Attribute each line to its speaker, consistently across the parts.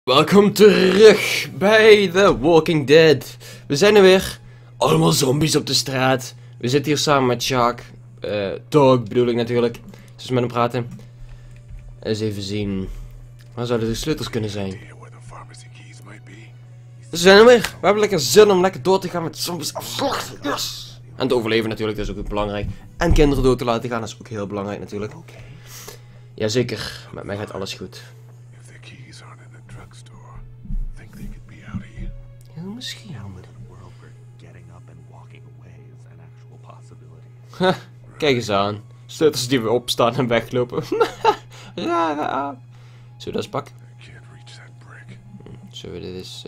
Speaker 1: Welkom terug bij The Walking Dead. We zijn er weer. Allemaal zombies op de straat. We zitten hier samen met Jacques. Dog bedoel ik natuurlijk. Dus met hem praten. Eens even zien. Waar zouden de sleutels kunnen zijn? We zijn er weer. We hebben lekker zin om lekker door te gaan met zombies afslachten. Yes! En te overleven natuurlijk, dat is ook belangrijk. En kinderen dood te laten gaan, dat is ook heel belangrijk natuurlijk. Jazeker, met mij gaat alles goed. Ja, misschien. Kijk eens aan. Sleutels die weer opstaan en weglopen. Rare aap. Zullen we dat eens pakken? Zullen we dit eens...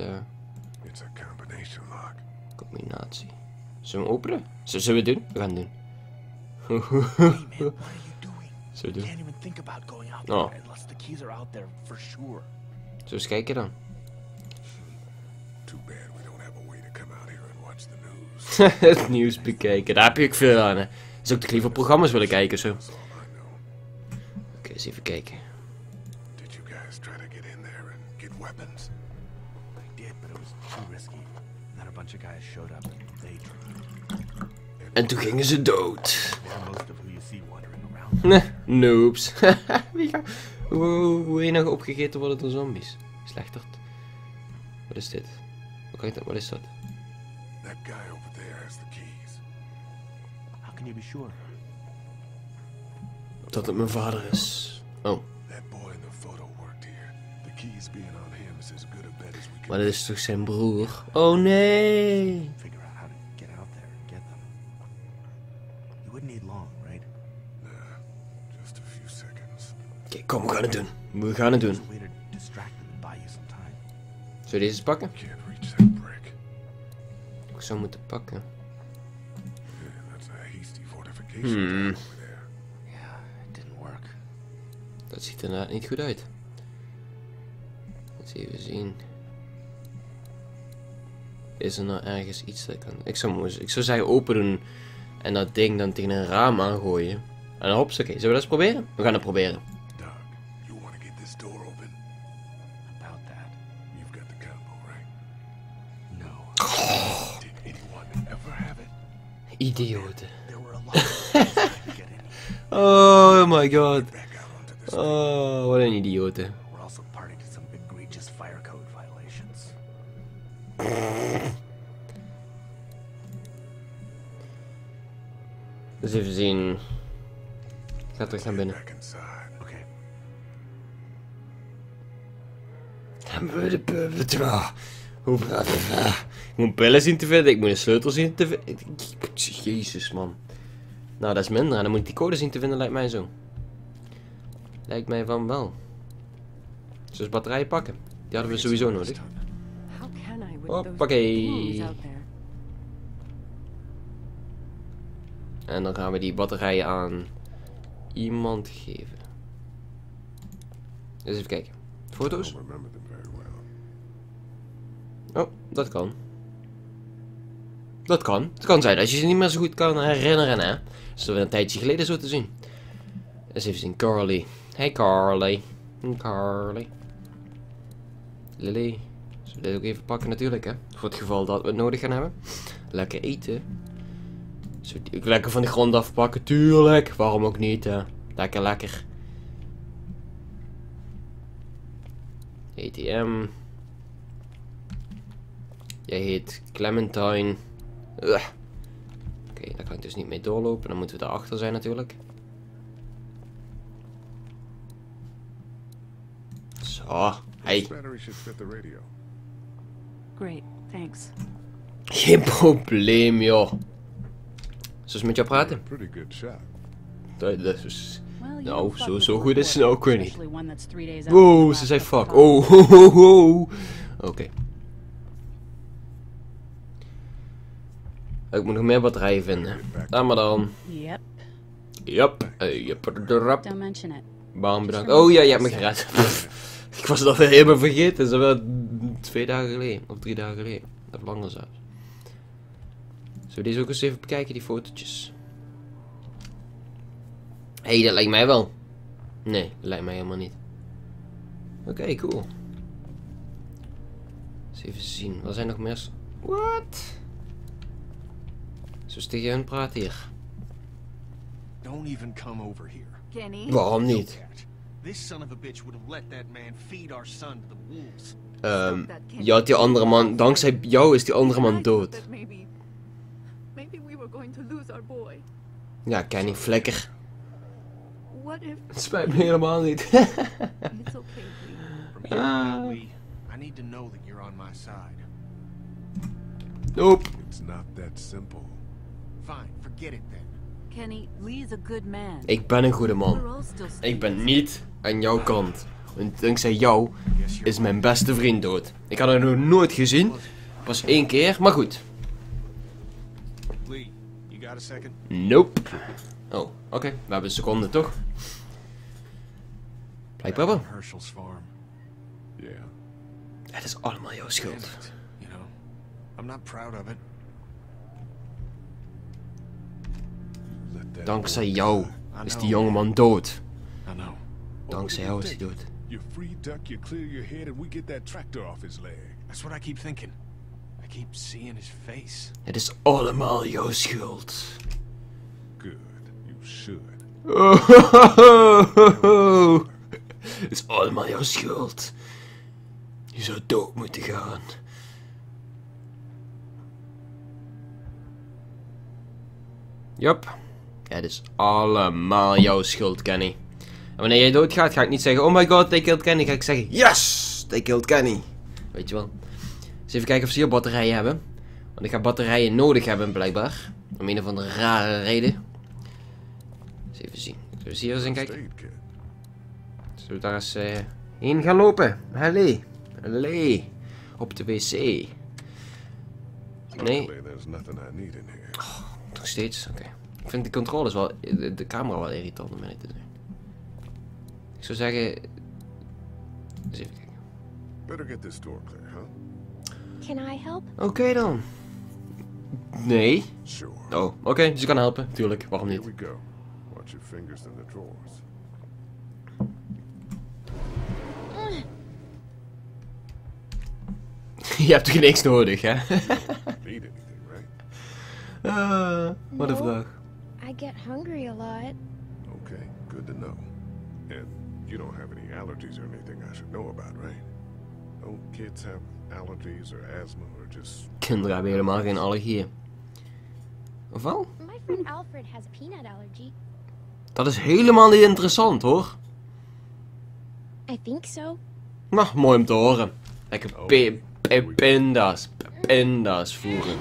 Speaker 1: combinatie. Zullen we hem openen? Zullen we het doen? We gaan het doen. Zullen we het doen? Oh. Zullen we eens kijken dan? Het nieuws bekijken, daar heb je ook veel aan, hè. Dus ook de liever programma's willen kijken, zo. Oké, eens even kijken. En toen gingen ze dood. Nee, noobs. Hoe wil je nog opgegeten worden door zombies? Slechterd. Wat is dit? Wat is dat?
Speaker 2: That guy over there has the keys. How can you be sure?
Speaker 1: Dat het mijn vader is. Oh.
Speaker 2: That boy in the photo worked here. The keys being on him is as good a bet as we can.
Speaker 1: Maar dit is toch zijn broer? Oh nee!
Speaker 2: Figure out how to get out there and get them. You wouldn't need long, right? Nah, just a few seconds.
Speaker 1: Oké, kom, we gaan het doen. We gaan het doen.
Speaker 2: There's a way to distract them and buy you some time.
Speaker 1: Zullen we deze eens pakken?
Speaker 2: Can't reach that brick.
Speaker 1: Ik zou moeten pakken.
Speaker 2: Yeah, that's a hasty fortification over there. Yeah, it didn't work.
Speaker 1: Dat ziet er inderdaad niet goed uit. Eens even zien. Is er nou ergens iets dat ik kan... Ik zou zeggen open doen. En dat ding dan tegen een raam aangooien. En dan hops, oké. Zullen we dat eens proberen? We gaan het proberen.
Speaker 2: Doug, you want to get this door open? About that. You've got the combo, right? No. Did anyone ever have it?
Speaker 1: Idioten.
Speaker 2: There were a lot of ways to get in.
Speaker 1: Oh my god.
Speaker 2: Back out onto the street.
Speaker 1: Oh, wat een idioten.
Speaker 2: We're also party to some egregious fire code violations.
Speaker 1: Dus even zien. Ik ga terug naar binnen.
Speaker 2: Back inside. Okay.
Speaker 1: Ik moet pillen zien te vinden, ik moet een sleutel zien te vinden. Jezus man. Nou, dat is minder. En dan moet ik die code zien te vinden, lijkt mij zo. Lijkt mij van wel. Dus batterijen pakken. Die hadden we sowieso nodig. Hoppakee. En dan gaan we die batterijen aan iemand geven. Dus even kijken. Foto's? Oh, dat kan. Dat kan. Het kan zijn dat je ze niet meer zo goed kan herinneren, hè. Dat is weer een tijdje geleden zo te zien. Eens even zien. Carly. Hey Carly. Carly. Lily. Zullen we dit ook even pakken natuurlijk, hè. Voor het geval dat we het nodig gaan hebben. Lekker eten. Zullen we die ook lekker van de grond afpakken? Tuurlijk. Waarom ook niet, hè. Lekker, lekker. ATM. Jij heet Clementine. Oké, daar kan ik dus niet mee doorlopen. Dan moeten we daarachter zijn natuurlijk. Zo, hey.
Speaker 3: Great, thanks.
Speaker 1: Geen probleem, joh. Zullen we met jou praten? Dat is... Nou, zo goed is ze nou ook weer niet. Wow, ze zei fuck. Oh, ho, ho, ho. Oké. Ik moet nog meer batterijen vinden. Laat maar dan.
Speaker 3: Yep.
Speaker 1: Yep.
Speaker 3: Don't mention it.
Speaker 1: Bam, bedankt. Oh ja, je hebt me gered. Ik was het alweer helemaal vergeten. Dat is alweer 2 dagen geleden. Of 3 dagen geleden. Of langer zelfs. Zullen we deze ook eens even bekijken, die fotootjes? Hé, dat lijkt mij wel. Nee, dat lijkt mij helemaal niet. Oké, cool. Eens even zien. Wat zijn nog meer? What? Zo tegen hun praten hier.
Speaker 2: Don't even come over here.
Speaker 3: Kenny?
Speaker 1: Waarom niet?
Speaker 2: This son of a bitch would have let that man feed our son to the wolves.
Speaker 1: Je had die andere man, dankzij jou is die andere man dood.
Speaker 3: Maybe we were going to lose our boy.
Speaker 1: Ja, Kenny, flikker.
Speaker 3: What if
Speaker 1: Het spijt me helemaal niet.
Speaker 3: it's okay, Lee?
Speaker 2: From here on out, Lee, I need to know that you're on my side.
Speaker 1: Nope.
Speaker 4: It's not that simple.
Speaker 2: Fine, forget it then.
Speaker 3: Kenny, Lee is a good man.
Speaker 1: Ik ben een goede man.
Speaker 3: We're all still
Speaker 1: Ik ben
Speaker 3: students.
Speaker 1: niet aan jouw kant. Want dankzij jou is mijn beste vriend dood. Ik had haar nog nooit gezien. Pas 1 keer, maar goed.
Speaker 2: Lee, you got a second?
Speaker 1: Nope. Oh, oké. We hebben een seconde, toch? Blijkbaar wel.
Speaker 2: Herschel's farm.
Speaker 4: Yeah.
Speaker 1: Het is allemaal jouw schuld.
Speaker 2: You know, I'm not proud of it.
Speaker 4: Let that
Speaker 1: Dankzij
Speaker 4: boy
Speaker 1: jou
Speaker 4: die.
Speaker 1: is die jongeman dood.
Speaker 2: I know.
Speaker 1: Dankzij jou is hij dood.
Speaker 4: You free duck, you clear your head, and we get that tractor off his leg.
Speaker 2: That's what I keep thinking. I keep seeing his face.
Speaker 1: Het is allemaal jouw schuld.
Speaker 4: Good. You should.
Speaker 1: Het is allemaal jouw schuld. Je zou dood moeten gaan. Yup. Het is allemaal jouw schuld, Kenny. En wanneer jij doodgaat, ga ik niet zeggen: oh my god, they killed Kenny. Ga ik zeggen: yes, they killed Kenny. Weet je wel. Dus even kijken of ze hier batterijen hebben. Want ik ga batterijen nodig hebben, blijkbaar. Om een of andere rare reden. Eens even zien. Zullen we hier eens in kijken?
Speaker 4: Stayed, kid.
Speaker 1: Zullen we daar eens heen gaan lopen? Allee. Allee. Op de wc. Nee,
Speaker 4: Luckily, there's nothing I need in here.
Speaker 1: nog steeds. Oké. Ik vind de controles wel, de camera wel irritant om mee te doen. Ik zou zeggen... Eens even kijken.
Speaker 4: Better get this door clear, huh?
Speaker 5: Can I help?
Speaker 1: Oké dan. Nee.
Speaker 4: Sure.
Speaker 1: Oh, oké. Dus ik kan helpen. Tuurlijk. Waarom
Speaker 4: Here
Speaker 1: niet?
Speaker 4: we go. Watch your fingers in the drawers.
Speaker 1: Je hebt toch niks nodig, hè?
Speaker 4: Need anything, right?
Speaker 1: Wat een
Speaker 5: No.
Speaker 1: vraag.
Speaker 5: I get hungry a lot.
Speaker 4: Okay, good to know. And you don't have any allergies or anything I should know about, right? Don't kids have allergies or asthma or just...
Speaker 1: Kinderen hebben helemaal geen allergieën. Of wel?
Speaker 5: My friend Alfred has a peanut allergy.
Speaker 1: Dat is helemaal niet interessant, hoor.
Speaker 5: I think so.
Speaker 1: Nou, mooi om te horen. Lekker
Speaker 4: Oh.
Speaker 1: pinda's voeren.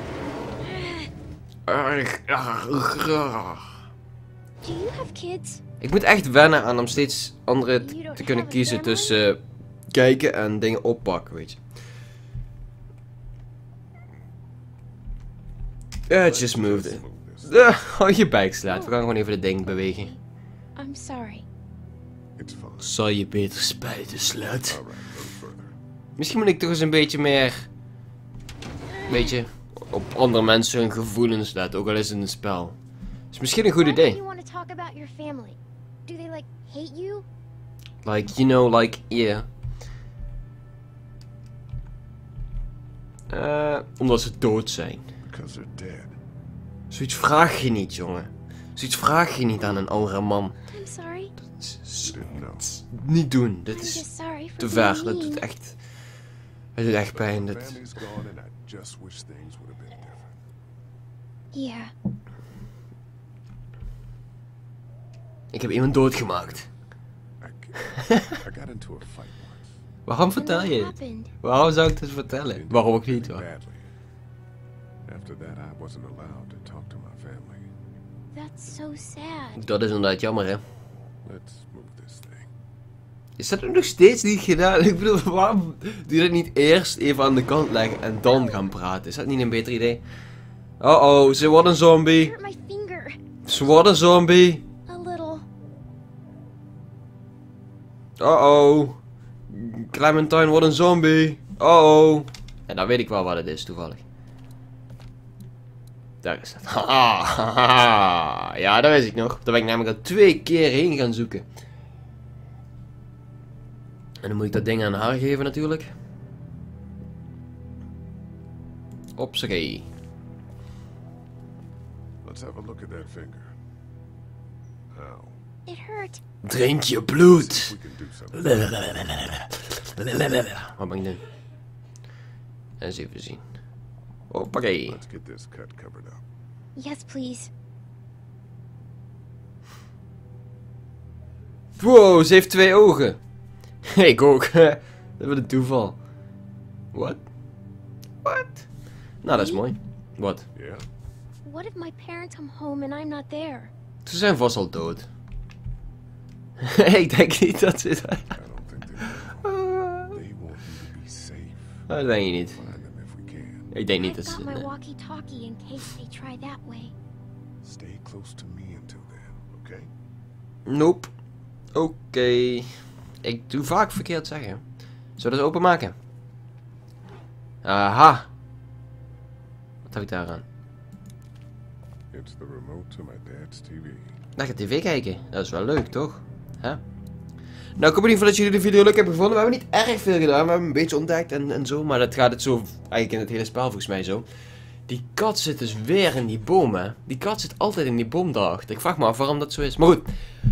Speaker 5: Do you have kids?
Speaker 1: Ik moet echt wennen aan om steeds andere
Speaker 5: You don't
Speaker 1: te kunnen
Speaker 5: have a
Speaker 1: kiezen
Speaker 5: family?
Speaker 1: tussen kijken en dingen oppakken, weet je. Just move it. Hou je bek slaat. We gaan gewoon even de ding bewegen.
Speaker 5: I'm sorry.
Speaker 4: It's fine.
Speaker 1: Zal je beter spijten, slut.
Speaker 4: Alright, no further.
Speaker 1: Misschien moet ik toch eens een beetje meer... Weet je, op andere mensen hun gevoelens letten, ook al is het een spel. Is misschien een goed
Speaker 5: Why do
Speaker 1: idee.
Speaker 5: you want to talk about your family? Do they like hate you?
Speaker 1: Like, you know, like, yeah. Omdat ze dood zijn.
Speaker 4: Because they're dead.
Speaker 1: Zoiets vraag je niet, jongen. Zoiets vraag je niet aan een oudere man.
Speaker 5: I'm sorry.
Speaker 4: You didn't know.
Speaker 1: Niet doen. Dit
Speaker 5: I'm
Speaker 1: is
Speaker 5: just sorry for
Speaker 1: te
Speaker 5: being
Speaker 1: ver. Dat
Speaker 5: mean.
Speaker 1: doet echt... Het doet echt pijn.
Speaker 4: The
Speaker 1: Dat...
Speaker 4: family's gone and I just wish things would have been different.
Speaker 5: Yeah.
Speaker 1: Ik heb iemand doodgemaakt.
Speaker 4: I got into a fight once.
Speaker 1: Waarom
Speaker 5: And
Speaker 1: vertel
Speaker 5: what
Speaker 1: je het?
Speaker 5: happened?
Speaker 1: Waarom zou ik dit vertellen?
Speaker 4: Ended
Speaker 1: Waarom ook
Speaker 4: really
Speaker 1: niet, hoor.
Speaker 4: badly. After that, I wasn't allowed to talk to my family.
Speaker 5: That's so sad.
Speaker 1: Dat is inderdaad jammer, hè.
Speaker 4: Let's move this thing.
Speaker 1: Is dat er nog steeds niet gedaan? Ik bedoel, waarom doe je dat niet eerst even aan de kant leggen en dan gaan praten? Is dat niet een beter idee? Oh, ze wordt een zombie.
Speaker 5: Hurt my finger.
Speaker 1: Ze wordt een zombie.
Speaker 5: A little.
Speaker 1: Oh. Clementine wordt een zombie. Oh. En dan weet ik wel wat het is, toevallig. Daar is het. Haha. Ja, dat wist ik nog. Daar ben ik namelijk al 2 keer heen gaan zoeken. En dan moet ik dat ding aan haar geven natuurlijk. Hopsakee.
Speaker 4: Let's have a look at that finger. How?
Speaker 5: It hurt.
Speaker 1: Drink je bloed.
Speaker 4: We can do something.
Speaker 1: Wat ben ik doen? Eens even zien. Hoppakee.
Speaker 4: Let's get this cut covered up.
Speaker 5: Yes, please.
Speaker 1: Wow, ze heeft 2 ogen. Ik ook. Wat een toeval. Wat? Wat? Nou, dat is mooi. Wat?
Speaker 4: Yeah?
Speaker 5: What if my parents come home and I'm not there?
Speaker 1: Ze zijn vast al dood. Ik denk niet dat ze...
Speaker 4: I don't think they will. They want you to be safe.
Speaker 1: Dat denk je niet.
Speaker 4: Find them if we can.
Speaker 1: Ik denk niet dat
Speaker 5: I've
Speaker 1: ze...
Speaker 5: got my
Speaker 1: nee.
Speaker 5: walkie-talkie in case they try that way.
Speaker 4: Stay close to me until then, okay?
Speaker 1: Nope. Oké. Ik doe vaak verkeerd zeggen. Zullen we het openmaken? Aha. Wat heb ik daar aan?
Speaker 4: It's the remote to my dad's TV.
Speaker 1: Naar de tv kijken. Dat is wel leuk, toch? Hè? Nou, ik hoop in ieder geval dat jullie de video leuk hebben gevonden. We hebben niet erg veel gedaan. We hebben een beetje ontdekt en zo. Maar dat gaat het zo eigenlijk in het hele spel volgens mij zo. Die kat zit dus weer in die boom, hè. Die kat zit altijd in die boom daarachter. Ik vraag me af waarom dat zo is. Maar goed.